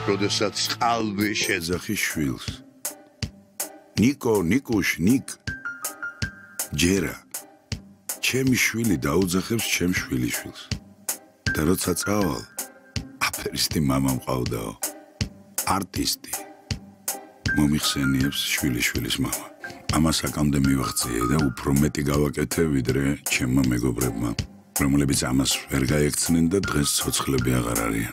როდესაც ყალბი შეძახი შვილს. ნიკო, ნიკუშ, ნიკ. ჯერა. ჩემი შვილი დაუძახებს ჩემ შვილიშვილს. და როცა წავალ, აფერისტი მამა მყავდაო. არტისტი. მომიხსენიებს შვილიშვილის მამა. ამას აკამდე მივახციე და უფრო მეტი გავაკეთე, ვიდრე ჩემმა მეგობრებმა, რომლებიც ამას ვერ გაექცნენ და დღეს ცოცხლები აღარ არიან.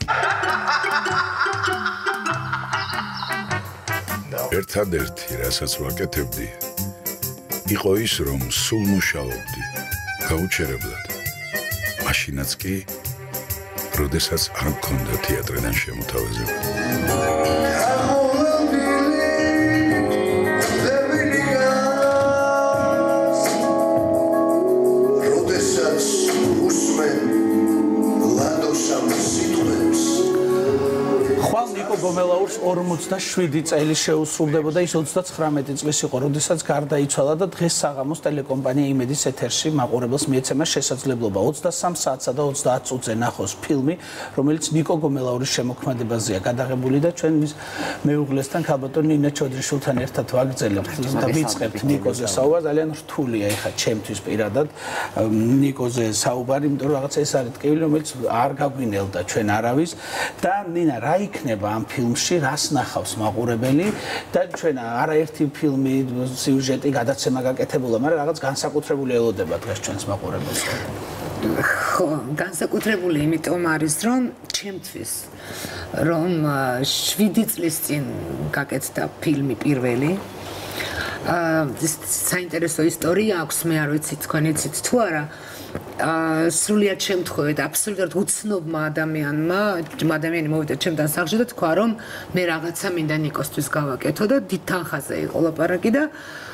ერთადერთი, რასაც ვაკეთებდი, იყო ის, რომ სულ მუშაობდი, გაუჩერებლად. მაშინაც კი, როდესაც არ მქონდა თეატრიდან შემოთავაზება. გომელაურს 47 წელი შეუსრულდებოდა, ის 39 წლის იყო, როდესაც გარდაიცვალა და დღეს საღამოს ტელეკომპანია იმედის ეთერში მაყურებელს მიეცემა შესაძლებლობა 23 საათსა და 30 წუთზე ნახოს ფილმი, რომელიც ნიკო გომელაურის შემოქმედებაზეა გადაღებული და ჩვენ მის მეუღლესთან ქალბატონ ნინა ჩოდრიშვილთან ერთად ვაგრძელებთ და ვიწყებთ ნიკოზე საუბარს. ძალიან რთულია ეხა ჩემთვის პირადად ნიკოზე საუბარი, იმიტომ რომ რაღაცა ეს არის ტკივილი, რომელიც არ გაგვინელდა ჩვენ არავის და ნინა რა იქნება ამ ფილმში, რას ნახავს მაყურებელი და ჩვენ არაერთი ფილმი, სიუჟეტი, გადაცემა გაკეთებულა, მაგრამ რაღაც განსაკუთრებული ელოდება დღეს ჩვენს მაყურებელს. ხო, განსაკუთრებული იმიტომ არის, რომ ჩემთვის, რომ 7 წლის წინ გაკეთდა ფილმი პირველი. საინტერესო ისტორია აქვს, მე არ ვიცი თქვენ იცით თუ არა. სრულიად შემთხვევით, აბსოლუტურად უცნობმა ადამიანი მოვიდა ჩემთან სახლში და თქვა, რომ მე რაღაცა მინდა ნიკოსთვის გავაკეთო და დიდ თანხაზე იყო ლაპარაკი და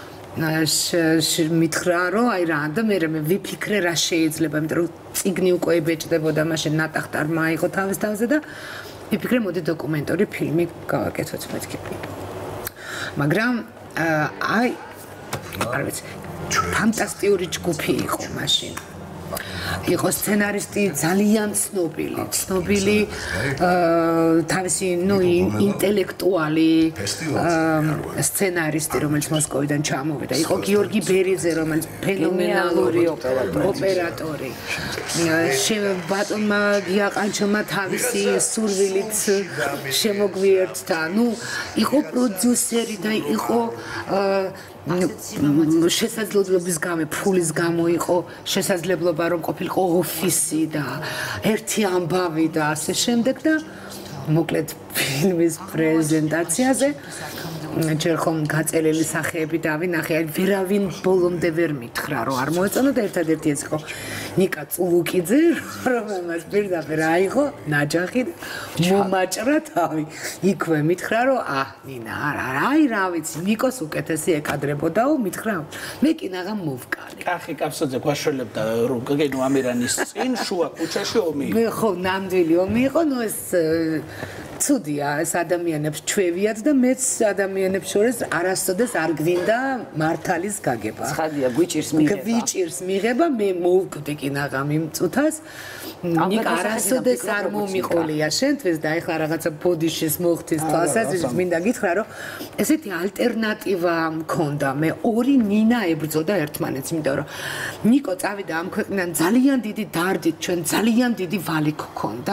მითხრა, რომ აი რა და მე ვიფიქრე რა შეიძლება, იმიტომ რომ წიგნი უკვე იბეჭდებოდა, მაშინ ნატახტარმა აიღო თავის თავზე და ვიფიქრე, მოდი დოკუმენტური ფილმი გავაკეთოთ მეთქი. მაგრამ აი არ ვიცი, ფანტასტიკური ჯგუფი იყო მაშინ. იყო სცენარისტი ძალიან ცნობილი თავისი ინტელექტუალი სცენარისტი, რომელიც მოსკოვიდან ჩამოვიდა. იყო გიორგი ბერიძე, რომელიც ფენომენალური ოპერატორი. ბატონმა გიაყანჩელმა თავისი სურვილით შემოგვიერთდა. იყო პროდიუსერი და იყო შესაძლებლობის გამო, ფულის გამო იყო შესაძლებლობა, რომ ყოფილიყო ოფისი და ერთი ამბავი და ასე შემდეგ და მოკლედ ფილმის პრეზენტაციაზე ჯერ ხომ გაწელილი სახეები დავინახე, ვერავინ ბოლომდე ვერ მითხრა, რომ არ მოეწონა და ერთადერთი ეს იყო ნიკა წულუკიძე, რომელმაც პირდაპირ აიღო ნაჯახი და მომაჭრა თავი. იქვე მითხრა, რომ ნინა, აი რა ვიცი, ნიკოს უკეთესი ეკადრებოდაო, მითხრა, მე კი ნაღამ მოვკალე. კახი კაფსაძე გვაშველებდა რომ გეგენო ამერანის წინ შუა ქუჩაში ომი. ხო, ნამდვილი ომი იყო, ნუ ეს ცუდია, ეს ადამიანებს ჩვევიათ და მეც ადამიანებს შორის არასოდეს არ გვინდა მართალის გაგება. ცხადია, გვიჭირს მიღება, მე მოვკვდი კი ნაღამ იმ წუთას. ნიკა არასოდეს არ მომიყოლია შენთვის და ეხლა რაღაცა ბოდიშის მოხდის თვალსაზრისით, მინდა გითხრა, რომ ესეთი ალტერნატივა მქონდა. მე ორი ნინა ებრძოდა ერთმანეთს, იმიტომ რომ ნიკო წავიდა ამ ქვეყნიდან ძალიან დიდი დარდით, ჩვენ ძალიან დიდი ვალი გქონდა.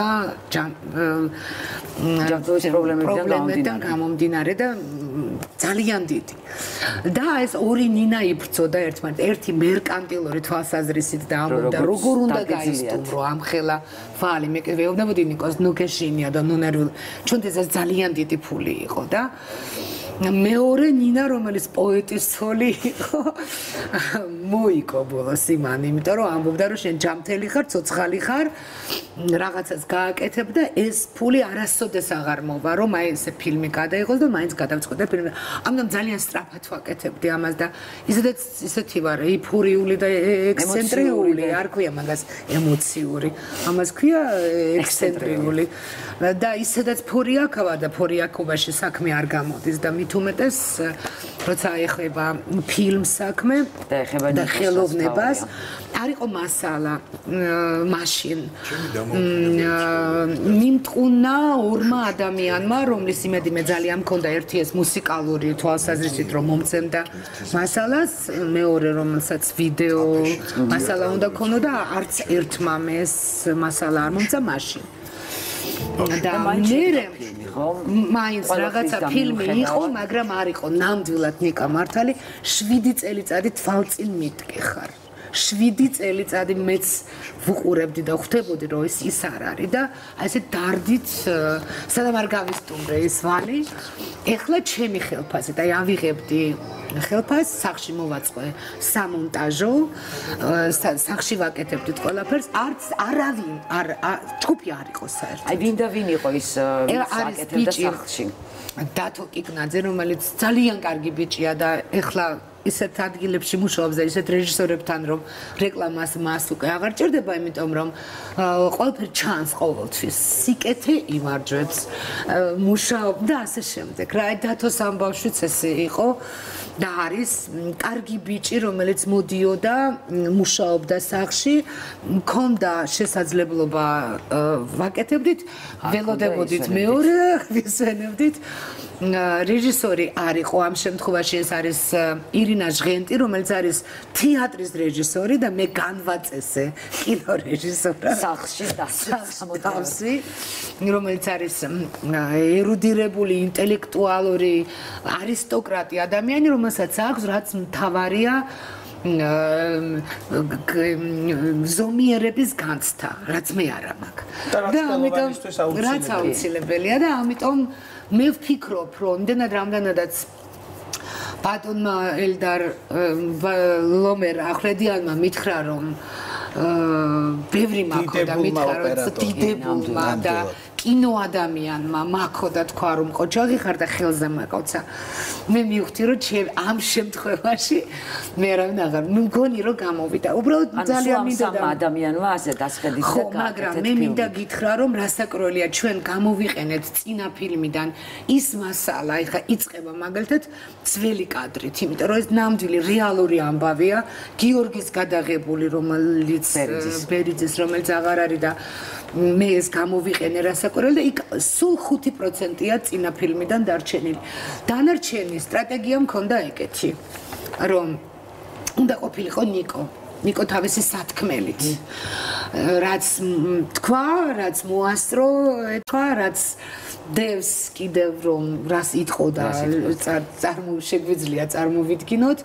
პრობლემებიდან გამომდინარე და ძალიან დიდი. და ეს ორი ნინა იბრძოდა ერთმანეთს, ერთი მერკანტილური თვალსაზრისით და ამბობდა, როგორ უნდა გაისტუმრო ამ ხელა ვალი. მე ვეუბნებოდი ნიკოს, ნუ გეშინია და ნუ ნერვული. ჩვენთვის ეს ძალიან დიდი ფული იყო და მეორე ნინა, რომელიც პოეტის ცოლი იყო, მოიკო ბოლოს იმან, იმიტომ რომ ამბობდა, რომ შენ ჯამთელი ხარ, ცოცხალი ხარ, რაღაცას გააკეთებ და ეს ფული არასოდეს აღარ მოვა, რომ აი ესე ფილმი გადაიღოს და მაინც გადავწყვეტე ფილმი. ამიტომ ძალიან სწრაფად ვაკეთებდი ამას და ისეთი ვარ, იფურიული და ექსცენტრიული, არ ქვია მაგას ემოციური. ამას ქვია ექსცენტრიული. და ისედაც ფორიაკავა და ფორიაკობაში საქმე არ გამოდის და მით უმეტეს როცა ეხება ფილმს საქმე და ხელოვნებას არ იყო მასალა მაშინ მიმტყუნა ორმა ადამიანმა რომლის იმედი მე ძალიან მქონდა ერთი ეს მუსიკალური თვალსაზრისით რომ მომცემდა მასალას მეორე რომელსაც ვიდეო მასალა უნდა ქონოდა არც ერთმა ეს მასალა არ მომცა მაშინ და მე მაინც რაღაცა ფილმი იყო მაგრამ არ იყო ნამდვილად ნიკა მართალი 7 წელიწადი თვალწინ მიტკიხარ 7 წელიწადი მეც ვუყურებდი და ხვდებოდი რომ ის არ არის და აი ესე დარდით სადამ არ გავისტუმრე ეს ვალი ეხლა ჩემი ხელფასი და აი ავიღებდი ხელფასს სახში მოვაწყე სამონტაჟო სახში ვაკეთებდით ყველაფერს არც არავინ არ ჯგუფი არ იყო საერთოდ აი ვინ და ვინ იყო ის აკეთებდა სახში დათო კიკნაძე რომელიც ძალიან კარგი ბიჭია და ეხლა ისეთ ადგილებში მუშაობს და ისეთ რეჟისორებთან რომ რეკლამას მას უკვე აღარ ჭირდება იმიტომ რომ ყველაფერი ჩანს ყოველთვის სიკეთე იმარჯვებს მუშაობს და ასე შემდეგ რა დათოს ამბავშვიც ესე იყო და არის კარგი ბიჭი რომელიც მოდიოდა მუშაობდა სახში მქონდა შესაძლებლობა ვაკეთებდით ველოდებოდით მეორე ვისვენებდით რეჟისორი არისო ამ შემთხვევაში ეს არის ირინა ჟღენტი რომელიც არის თეატრის რეჟისორი და მე განვაწესე კინორეჟისორად სახში დასამთავსი რომელიც არის ერუდირებული ინტელექტუალური არისტოკრატი ადამიანი რომელსაც აქვს რაც მთავარია ზომიერების განცდა რაც მე არ მაქვს და ამიტომ რაც აუცილებელია და ამიტომ მე ვფიქრობ რომ რამდენადაც ბატონმა ელდარ ლომერ ახრედიანმა მითხრა რომ ბევრი მაქო და მითხრა რომ დიდებულმა და კინოადამიანმა მაქო და თქვა რომ ყოჩაღი ხარ და ხელზე მაკოცა მე მივხვდი რომ ჩემ ამ შემთხვევაში მე არავინ აღარ მგონი რომ გამოვიდა უბრალოდ ძალიან მინდა და ადამიანმა ასე დასხედით და მაგრამ მე მინდა გითხრა რომ რასაკროლია ჩვენ გამოვიყენეთ წინა ფილმიდან ის მასალა ეხა იწყება მაგალითად ძველი კადრით იმიტომ რომ ეს ნამდვილი რეალური ამბავია გიორგის გადაღებული რომელიც ბერიძის რომელიც აღარ არის და მე ეს გამოვიყენე რასაკროლია და იქ სულ 5%-ია წინა ფილმიდან დარჩენილი დანარჩენი სტრატეგია მქონდა ეგეთი რომ უნდა ყოფილიყო ნიკო თავისი სათქმელით რაც თქვა რაც მოასწრო თქვა რაც დევს კიდევ რომ რას იტყო და შეგვიძლია წარმოვიდგინოთ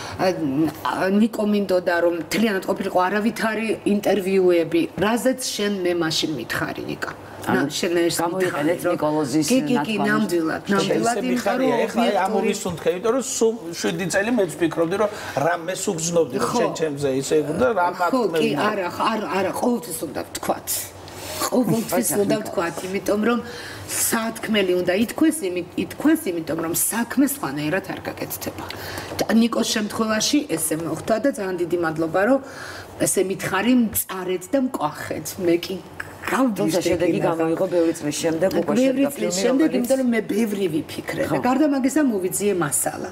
ნიკო მინდოდა რომ თლიანად ყოფილიყო არავითარი ინტერვიუები რაზეც შენ მე მაშინ მითხარი ნიკა შენ ეს გამოიყენეთ ნიკოლოზის კი ნამდვილად იმიტომ რომ ეხლა ამ მომისუნთქე იმიტომ რომ სულ 7 წელი მეც ვფიქრობდი რომ რამეს უგზნობდი შენ ჩემზე ისე და რა მაქმე კი არა ყოველთვის უნდა ვთქვათ ყოველთვის უნდა ვთქვათ იმიტომ რომ სათქმელი უნდა ითქვეს იმიტომ რომ საქმე სხვანაირად არ გაკეთდება ნიკოს შემთხვევაში ესე მოხდა და ძალიან დიდი მადლობა რომ ესე მითხარი მწარეთ და მკვახეთ მე კი თუმცა შედეგი გამოიღო ბევრი წლის შემდეგ უკვე იმიტომ რომ მე ბევრი ვიფიქრე და გარდა მაგისა მოვიძიე მასალა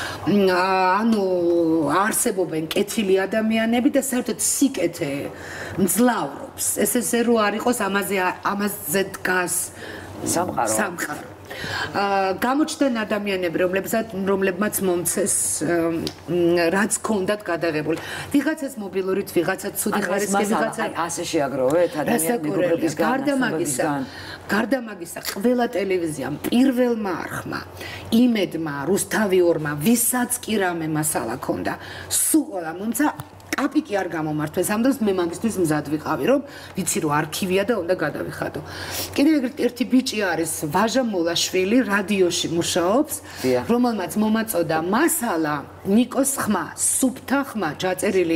ანუ არსებობენ კეთილი ადამიანები და საერთოდ სიკეთე მძლავრობს ესე რო არ იყოს ამაზე დგას სამყარო გამოჩნდნენ ადამიანები რომლებმაც მომცეს რაც ქონდათ გადაღებული ვიღაცას მობილურით ვიღაცაც ცუდი ხარისხი ვიღაცა ასე შეაგროვეთ ადამიანების გარდა მაგისა ყველა ტელევიზიამ პირველმა არხმა იმედმა რუსთავიორმა ვისაც კი რამე მასალა ქონდა სულ ყველა მომცა კაპიკი არ გამომართვეს ამ დროს მე მაგისთვის მზად ვიყავი რომ ვიცი რომ არქივია და უნდა გადავიხადო კიდევ ერთი ბიჭი არის ვაჟა მოლაშვილი რადიოში მუშაობს რომელმაც მომაწოდა მასალა ნიკოს ხმა სუფთა ხმა ჯაწერილი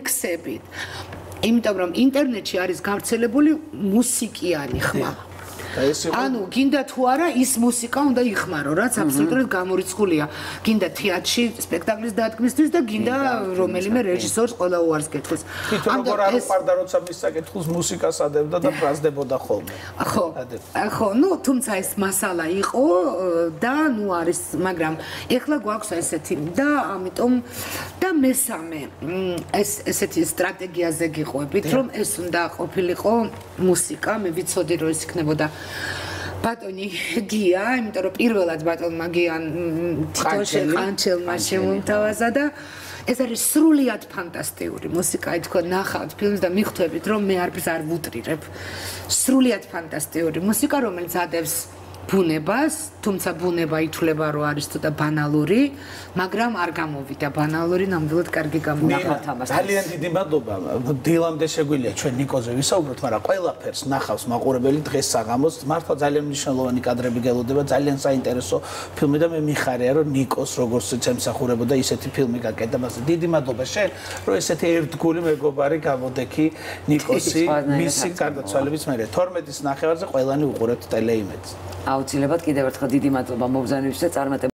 ლექსებით იმიტომ რომ ინტერნეტში არის გავრცელებული მუსიკიანი ხმა ანუ გინდა თუ არა ის მუსიკა უნდა იხმარო, რაც აბსოლუტურად გამორიცხულია. გინდა თეატრში სპექტაკლის დადგმისთვის და გინდა რომელიმე რეჟისორს ყველა უარს გეტყვის. თვითონ როგორ არ უყარდა როცა მის საკითხს მუსიკას ადებდა და ფრაზდებოდა ხოლმე. ხო, ну, თუმცა ეს მასალა იყო და ну არის, მაგრამ ეხლა გვაქვს ესეთი და ამიტომ და მესამე ეს ესეთი სტრატეგიაზე გიყვებით, რომ ეს უნდა ყოფილიყო მუსიკა, მე ვიცოდი რომ ეს იქნებოდა ბატონი გია, იმიტომ რომ პირველად ბატონმა გიან ყანჩელმა შემომთავაზა და ეს არის სრულიად ფანტასტიკური მუსიკა, თქო ნახავთ ფილმს და მიხვდებით რომ მე არაფერს არ ვუტრირებ. სრულიად ფანტასტიკური მუსიკა, რომელიც ადევს ბუნებას, თუმცა ბუნება ითვლება რომ არის ცოტა ბანალური, მაგრამ არ გამოვიდა ბანალური, ნამდვილად კარგი გამოვიდა. ძალიან დიდი მადლობა. დილამდე შეგვიძლია ჩვენ ნიკოზე ვისაუბროთ, მაგრამ ყველაფერს ნახავს მაყურებელი დღეს საღამოს. მართლა ძალიან მნიშვნელოვანი კადრები გელოდება, ძალიან საინტერესო ფილმი და მე მიხარია რომ ნიკოს როგორც ემსახურებოდა ისეთი ფილმი გაკეთდა. მასე დიდი მადლობა შენ, რომ ესეთი ერთგული მეგობარი გამოდექი ნიკოსი მისი გარდაცვალების მერე 12-ის ნახევარზე ყველანი უყურებთ ტელეიმედს. აუცილებლად კიდევ ერთხელ დიდი მადლობა მობრძანებისთვის და წარმატებებს